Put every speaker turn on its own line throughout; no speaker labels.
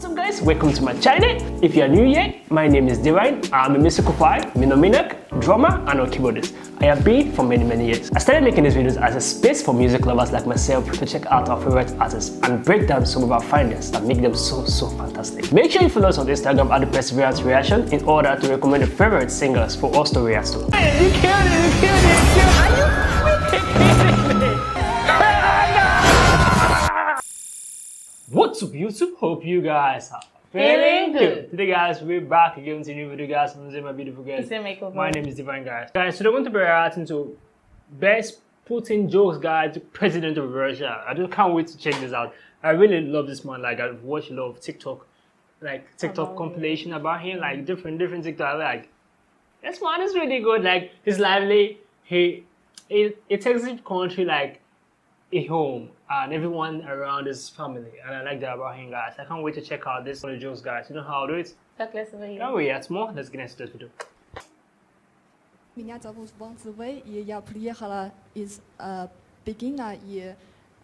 What's up guys, welcome to my channel. If you are new here, my name is Divine. I'm a musical file, minominak, drummer and a keyboardist. I have been for many years. I started making these videos as a space for music lovers like myself to check out our favorite artists and break down some of our findings that make them so fantastic. Make sure you follow us on Instagram at the Perseverance Reaction in order to recommend your favorite singers for us to react to. Hey, you killed it, you killed it, you killed it. Are you freaking kidding me? What's up YouTube? Hope you guys are feeling good. Today guys, we're back again with a new video guys. My beautiful guys. My name is Divine guys. Guys, today we're going to be reacting to best Putin jokes guys to President of Russia. I just can't wait to check this out. I really love this man. Like I've watched a lot of TikTok compilation about him, like different TikTok. Like this man is really good. Like he's lively. He takes his country like a home and everyone around his family, and I like that about him guys. I can't wait to check out this one of the jokes guys. You know how I'll do it? Can't wait yet more. Let's get into this video.
Меня зовут Ван Цзивэй, и я приехала из Пекина, и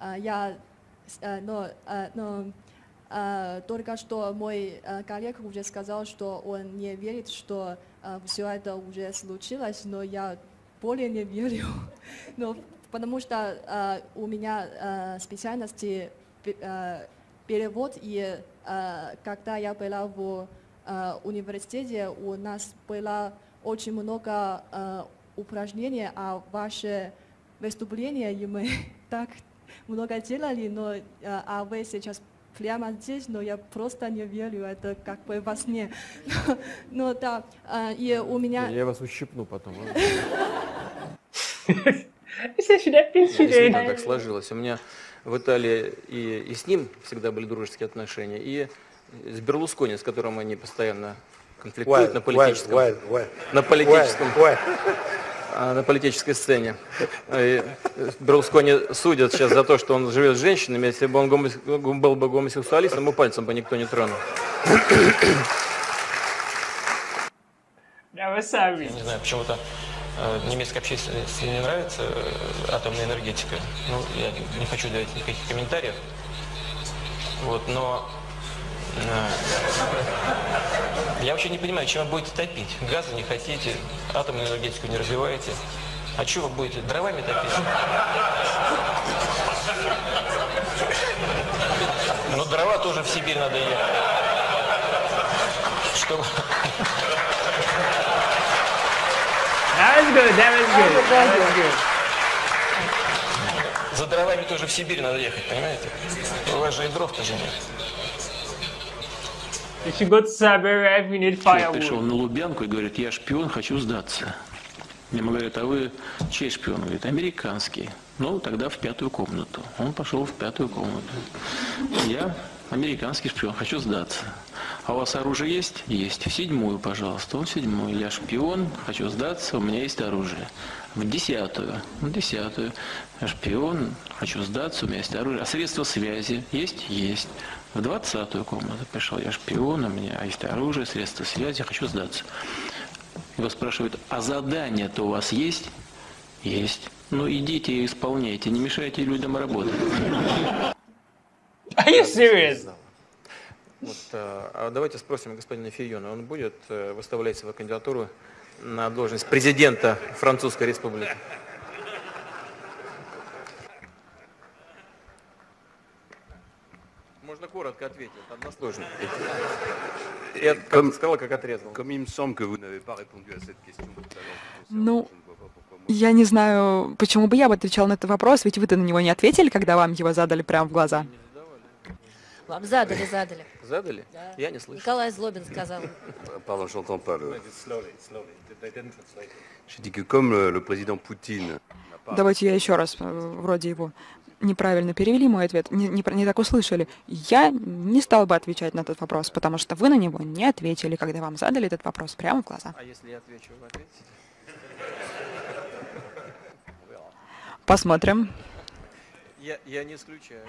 только что мой коллега уже сказал, что он не верит, что все это уже случилось, но я более не верю. Но потому что у меня специальности перевод, и когда я была в университете, у нас было очень много упражнений, а ваше выступление, и мы так много делали, но а вы сейчас прямо здесь, но я просто не верю, это как бы во сне. Но да, и у меня...
Я вас ущипну потом.
Действительно так сложилось. У меня в Италии и с ним всегда были дружеские отношения, и с Берлускони, с которым они постоянно конфликтуют на политической сцене. И Берлускони судят сейчас за то, что он живет с женщинами. Если бы он был бы гомосексуалистом, ему пальцем бы никто не тронул.
Я не знаю, почему-то немецкой общественности не нравится атомная энергетика. Ну, я не хочу давать никаких комментариев. Вот, но я вообще не понимаю, чем вы будете топить. Газа не хотите, атомную энергетику не развиваете. А что вы будете, дровами топить? Ну, дрова тоже в Сибирь надо ехать. Чтобы...
That was good, that was good.
За дровами тоже в Сибирь надо ехать, понимаете? У вас же и дров тоже нет.
If you go to Siberia, if you need firewood.
Пришел на Лубянку и говорит: я шпион, хочу сдаться. Ему говорят: а вы чей шпион? Он говорит: американский. Ну, тогда в 5-ю комнату. Он пошел в 5-ю комнату. Я американский шпион, хочу сдаться. А у вас оружие есть? Есть. В 7-ю, пожалуйста. Он в 7-ю. Я шпион, хочу сдаться, у меня есть оружие. В 10-ю. В 10-ю. Я шпион, хочу сдаться, у меня есть оружие. А средства связи есть? Есть. В 20-ю комнату пришел. Я шпион, у меня есть оружие, средства связи, хочу сдаться. Его спрашивают: а задание-то у вас есть? Есть. Ну идите и исполняйте, не мешайте людям работать.
Are you serious?
Вот, а давайте спросим господина Фийона, он будет выставлять свою кандидатуру на должность президента Французской Республики? Можно коротко ответить, односложно. Я сказал, как отрезал.
Ну, я не знаю, почему бы я бы отвечал на этот вопрос, ведь вы-то на него не ответили, когда вам его задали прямо в глаза.
Вам задали.
Задали?
Да.
Я не слышу.
Николай Злобин сказал.
Pardon, j'entends pas le... J'ai dit que comme le président Poutine...
Давайте я еще раз, вроде его неправильно перевели мой ответ, не так услышали. Я не стал бы отвечать на этот вопрос, потому что вы на него не ответили, когда вам задали этот вопрос прямо в глаза.
А если я отвечу, вы ответите?
Посмотрим.
Я не исключаю.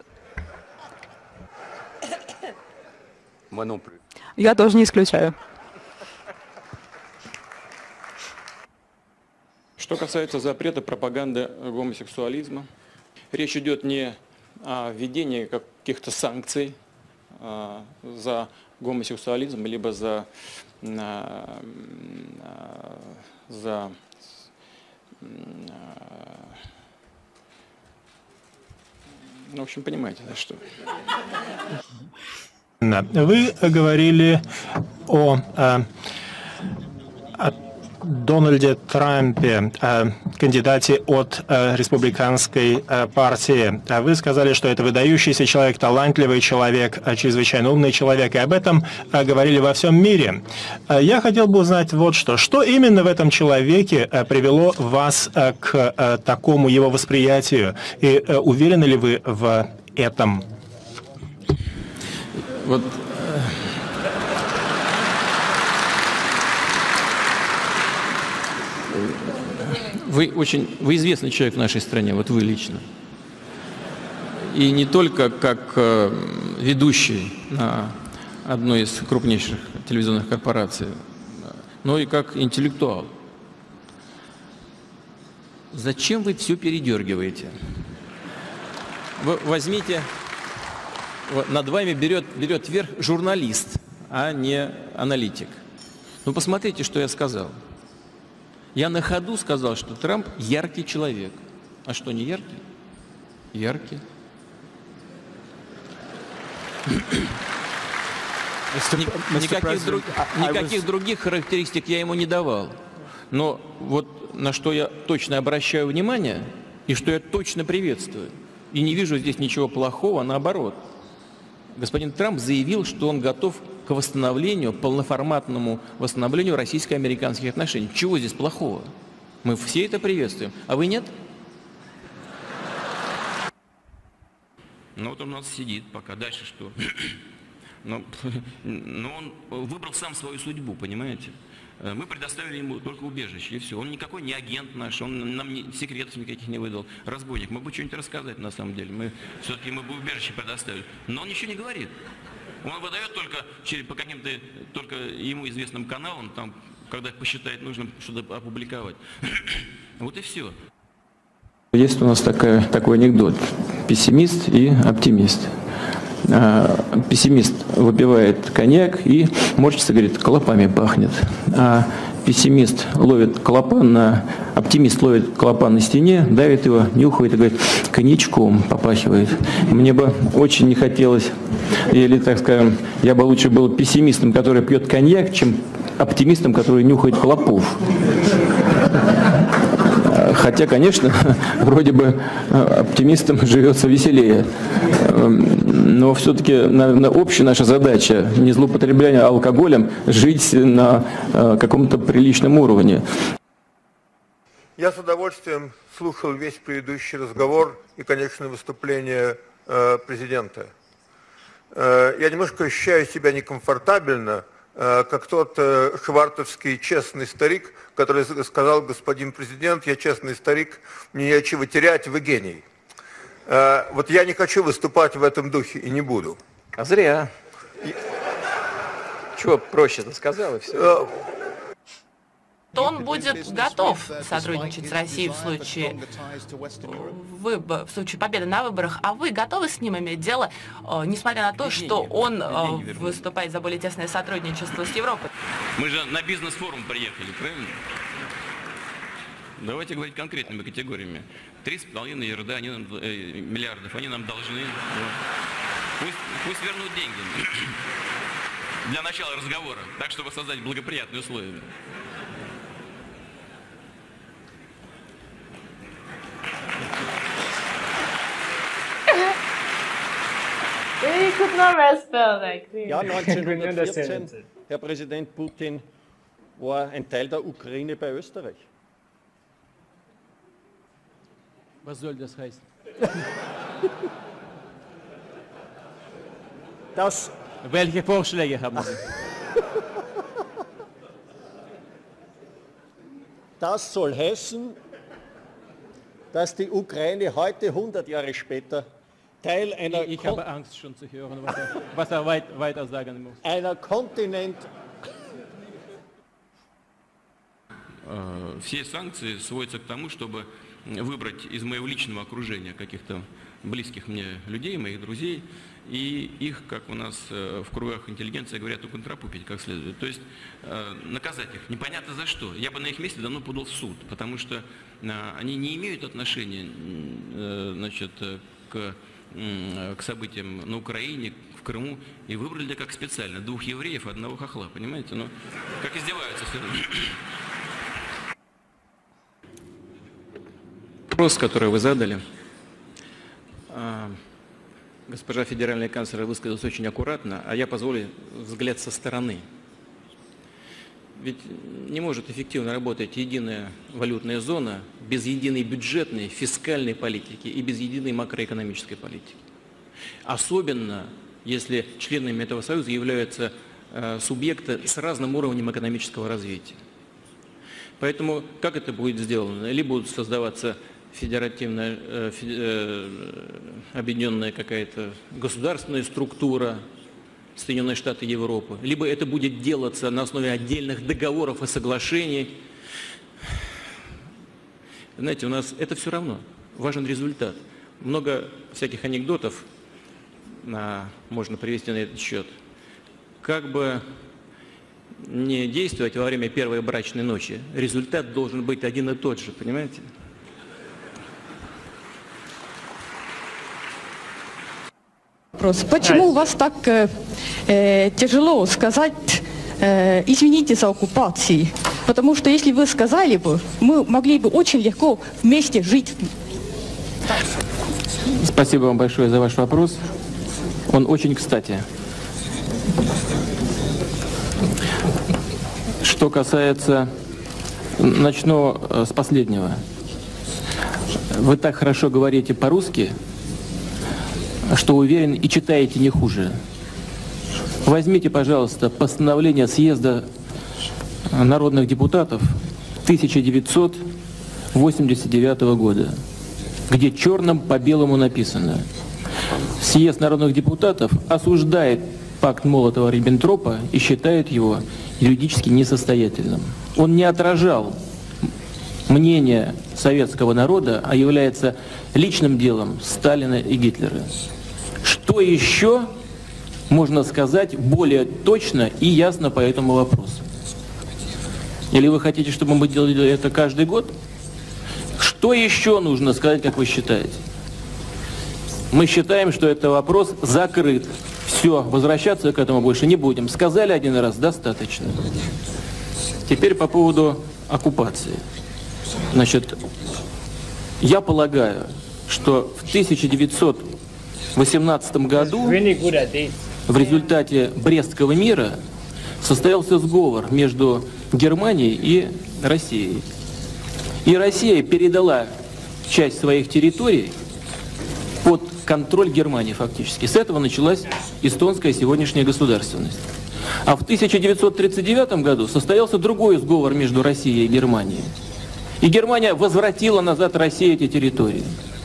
Moi non plus.
Я тоже не исключаю.
Что касается запрета пропаганды гомосексуализма, речь идет не о введении каких-то санкций за гомосексуализм, либо за в общем, понимаете, за что.
Вы говорили о Дональде Трампе, кандидате от республиканской партии. Вы сказали, что это выдающийся человек, талантливый человек, чрезвычайно умный человек, и об этом говорили во всем мире. Я хотел бы узнать вот что. Что именно в этом человеке привело вас к такому его восприятию? И уверены ли вы в этом?
Вот вы известный человек в нашей стране, вот вы лично. И не только как ведущий на одной из крупнейших телевизионных корпораций, но и как интеллектуал. Зачем вы все передергиваете? Вы возьмите, над вами берет верх журналист, а не аналитик. Ну посмотрите, что я сказал. Я на ходу сказал, что Трамп яркий человек. А что, не яркий? Яркий. Никаких других характеристик я ему не давал. Но вот на что я точно обращаю внимание, и что я точно приветствую, и не вижу здесь ничего плохого, наоборот. Господин Трамп заявил, что он готов к восстановлению, полноформатному восстановлению российско-американских отношений. Чего здесь плохого? Мы все это приветствуем. А вы нет? Ну вот он у нас сидит пока. Дальше что? Но он выбрал сам свою судьбу, понимаете? Мы предоставили ему только убежище, и все. Он никакой не агент наш, он нам секретов никаких не выдал. Разбойник. Мог бы что-нибудь рассказать на самом деле. Все-таки мы бы убежище предоставили. Но он ничего не говорит. Он выдает только по каким-то только ему известным каналам, там, когда посчитает нужным что-то опубликовать. Вот и все. Есть у нас такой анекдот. Пессимист и оптимист. Пессимист выпивает коньяк и морщится, говорит, клопами пахнет. А пессимист ловит клопан оптимист ловит клопан на стене, давит его, нюхает и говорит, коньячком попахивает. Мне бы очень не хотелось, или, так скажем, я бы лучше был пессимистом, который пьет коньяк, чем оптимистом, который нюхает клопов. Хотя, конечно, вроде бы оптимистам живется веселее. Но все-таки, наверное, общая наша задача, не злоупотребление алкоголем, жить на каком-то приличном уровне.
Я с удовольствием слушал весь предыдущий разговор и, конечно, выступление президента. Я немножко ощущаю себя некомфортабельно, как тот швартовский честный старик, который сказал: господин президент, я честный старик, мне нечего терять, вы гений. Вот я не хочу выступать в этом духе и не буду.
А зря. Чего проще-то сказал и все.
Он будет готов сотрудничать с Россией в случае победы на выборах, а вы готовы с ним иметь дело, несмотря на то, что он выступает за более тесное сотрудничество с Европой?
Мы же на бизнес-форум приехали, правильно? Давайте говорить конкретными категориями. 3,5 миллиардов они нам должны. Пусть вернут деньги для начала разговора, так, чтобы создать благоприятные условия.
Ja, 1914, Herr Präsident Putin, war ein Teil der Ukraine bei Österreich.
Was soll das heißen? Welche Vorschläge haben Sie?
Das soll heißen, dass die Ukraine heute 100 Jahre später Teil einer...
Ich habe Angst schon zu hören, was er weiter sagen muss.
Einer Kontinent...
Все санкции сводятся к тому, чтобы выбрать из моего личного окружения каких-то
близких мне людей, моих друзей, и их, как у нас в кругах интеллигенции говорят, уконтрапупить как следует. То есть наказать их непонятно за что. Я бы на их месте давно подал в суд, потому что они не имеют отношения, значит, к событиям на Украине, в Крыму, и выбрали как специально 2 евреев, 1 хохла, понимаете? Ну, как издеваются все. Вопрос, который вы задали, госпожа федеральный канцлер высказалась очень аккуратно, а я позволю взгляд со стороны. Ведь не может эффективно работать единая валютная зона без единой бюджетной, фискальной политики и без единой макроэкономической политики. Особенно, если членами этого союза являются субъекты с разным уровнем экономического развития. Поэтому как это будет сделано? Или будут создаваться федеративная, объединенная какая-то государственная структура, Соединенные Штаты Европы, либо это будет делаться на основе отдельных договоров и соглашений. Знаете, у нас это все равно, важен результат. Много всяких анекдотов можно привести на этот счет. Как бы не действовать во время первой брачной ночи, результат должен быть один и тот же, понимаете?
Почему у вас так тяжело сказать «извините за оккупацию»? Потому что если вы сказали бы, мы могли бы очень легко вместе жить.
Спасибо вам большое за ваш вопрос. Он очень кстати. Что касается... Начну с последнего. Вы так хорошо говорите по-русски, что уверен, и читаете не хуже. Возьмите, пожалуйста, постановление съезда народных депутатов 1989 года, где черным по белому написано: съезд народных депутатов осуждает пакт Молотова-Риббентропа и считает его юридически несостоятельным. Он не отражал мнение советского народа, а является личным делом Сталина и Гитлера. Что еще можно сказать более точно и ясно по этому вопросу? Или вы хотите, чтобы мы делали это каждый год? Что еще нужно сказать, как вы считаете? Мы считаем, что это вопрос закрыт. Все, возвращаться к этому больше не будем. Сказали один раз, достаточно. Теперь по поводу оккупации. Значит, я полагаю, что в 1918 году в результате Брестского мира состоялся сговор между Германией и Россией. И Россия передала часть своих территорий под контроль Германии фактически. С этого началась эстонская сегодняшняя государственность. А в 1939 году состоялся другой сговор между Россией и Германией. И Германия возвратила назад России эти территории.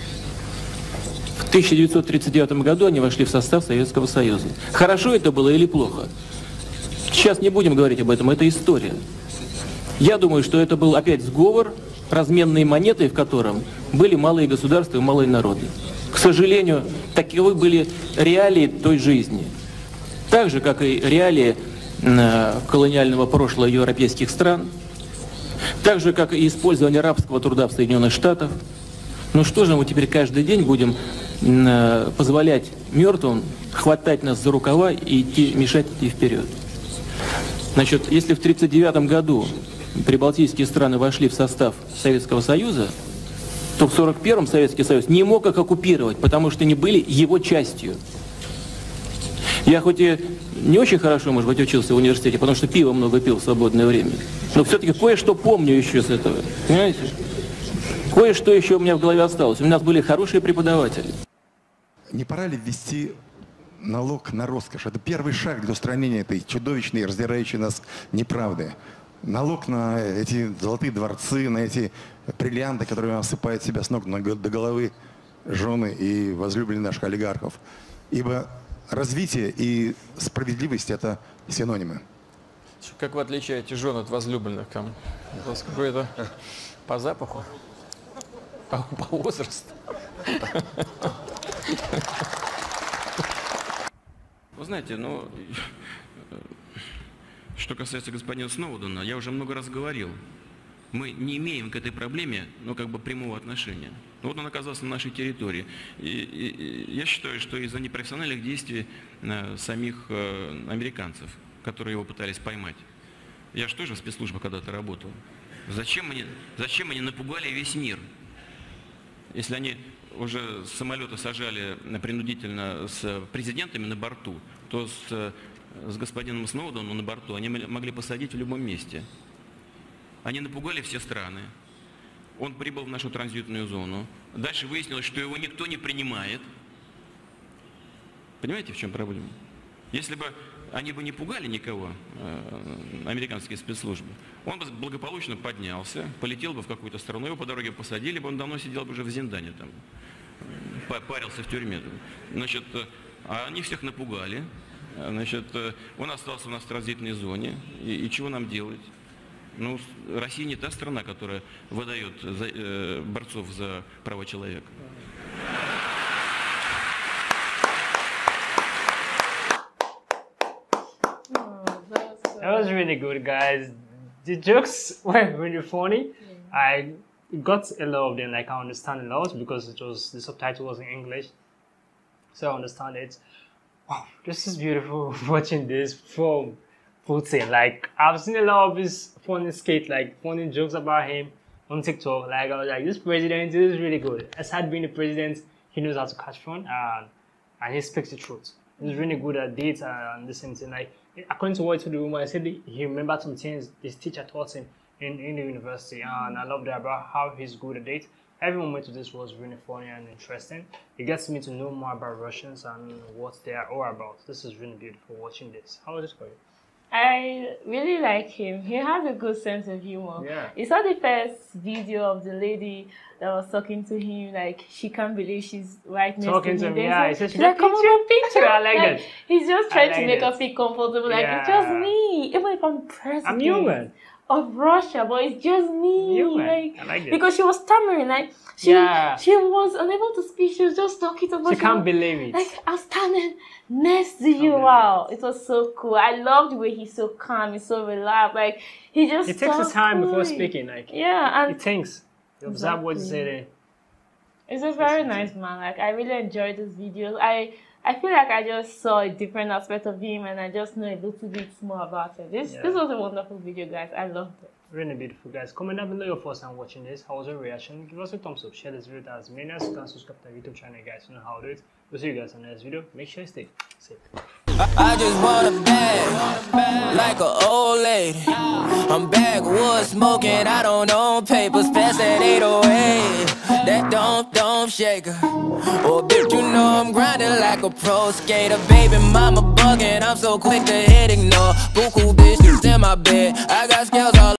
В 1939 году они вошли в состав Советского Союза. Хорошо это было или плохо? Сейчас не будем говорить об этом, это история. Я думаю, что это был опять сговор, разменной монетой, в котором были малые государства и малые народы. К сожалению, таковы были реалии той жизни. Так же, как и реалии колониального прошлого европейских стран, так же, как и использование рабского труда в Соединенных Штатах. Ну что же мы теперь каждый день будем позволять мертвым хватать нас за рукава и мешать идти вперед? Значит, если в 1939 году прибалтийские страны вошли в состав Советского Союза, то в 1941-м Советский Союз не мог их оккупировать, потому что они были его частью. Я хоть и не очень хорошо, может быть, учился в университете, потому что пиво много пил в свободное время, но все-таки кое-что помню еще с этого, понимаете? Кое-что еще у меня в голове осталось. У нас были хорошие преподаватели.
Не пора ли ввести налог на роскошь? Это первый шаг для устранения этой чудовищной, раздирающей нас неправды. Налог на эти золотые дворцы, на эти бриллианты, которые осыпают себя с ног до головы жены и возлюбленные наших олигархов. Ибо развитие и справедливость – это синонимы.
Как вы отличаете жен от возлюбленных? Там у вас какое-то по запаху, по возрасту?
Вы знаете, ну, что касается господина Сноудена, я уже много раз говорил, мы не имеем к этой проблеме, ну, как бы прямого отношения. Вот он оказался на нашей территории. И я считаю, что из-за непрофессиональных действий самих американцев, которые его пытались поймать. Я же тоже в спецслужбах когда-то работал. Зачем они напугали весь мир? Если они уже с самолета сажали принудительно с президентами на борту, то с господином Сноуденом на борту они могли посадить в любом месте. Они напугали все страны. Он прибыл в нашу транзитную зону. Дальше выяснилось, что его никто не принимает. Понимаете, в чем проблема? Если бы они бы не пугали никого, американские спецслужбы, он бы благополучно поднялся, полетел бы в какую-то страну, его по дороге посадили бы, он давно сидел бы уже в Зиндане, там, парился в тюрьме. Значит, а они всех напугали. Значит, он остался у нас в транзитной зоне. И чего нам делать? Ну, Россия не та страна, которая выдает борцов за права человека.
That was really good, guys. The jokes were really funny. I got a lot of them, like I understand a lot because the subtitle was in English, so I understand it. Wow, this is beautiful watching this from Putin. Like, I've seen a lot of his funny skits, like funny jokes about him on TikTok. Like, I was like, this president is really good. Aside being a president, he knows how to catch fun and he speaks the truth. He's really good at it and the same thing. Like, according to what he told the woman, I said he remembered some things his teacher taught him in the university, and I love that about how he's good at it. Every moment of this was really funny and interesting. It gets me to know more about Russians and what they are all about. This is really beautiful watching this. How was it for you?
I really like him. He has a good sense of humor.
Yeah.
You saw the first video of the lady that was talking to him, like she can't believe she's right next
Talking
to him.
To him, yeah. He says,
she's like, come on,
picture. I like that.
He's just trying
like
to make
that.
her feel comfortable. Like, it's just me. Even if I'm president.
I'm human.
Of Russia, but it's just me.
Like, I like it.
Because she was stammering, like she was unable to speak. She was just talking to
She can't believe it.
Like, I'm standing next to you. Wow, it was so cool. I love the way he's so calm, he's so relaxed. Like, he just
takes his time before speaking. Like,
and
he thinks. You observe what you say there.
It's a very nice man. Like, I really enjoyed this video. I feel like I just saw a different aspect of him, and I just know a little bit more about it. This was a wonderful video, guys. I loved it.
Really beautiful, guys. Comment down below your first time watching this. How was your reaction? Give us a thumbs up. Share this video with as many as you can. Subscribe to our YouTube channel, guys. You know how to do it. We'll see you guys in the next video. Make sure you stay safe.
I just want a bag, like an old lady. I'm backwoods smoking, I don't own papers, pass that 808. That don't shake her. Oh, bitch, you know I'm grinding like a pro skater. Baby mama bugging, I'm so quick to hit ignore. Buku bitches in my bed, I got scales